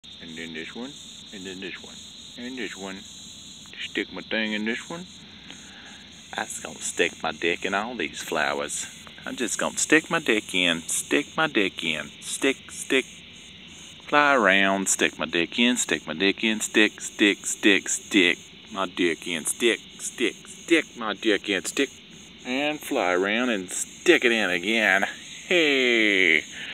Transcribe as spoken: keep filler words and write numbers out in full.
And then this one, and then this one, and this one. Stick my thing in this one. I'm just gonna stick my dick in all these flowers. I'm just gonna stick my dick in, stick my dick in, stick, stick, fly around, stick my dick in, stick my dick in, stick, stick, stick, stick my dick in, stick, stick, stick my dick in, stick, and fly around and stick it in again. Hey!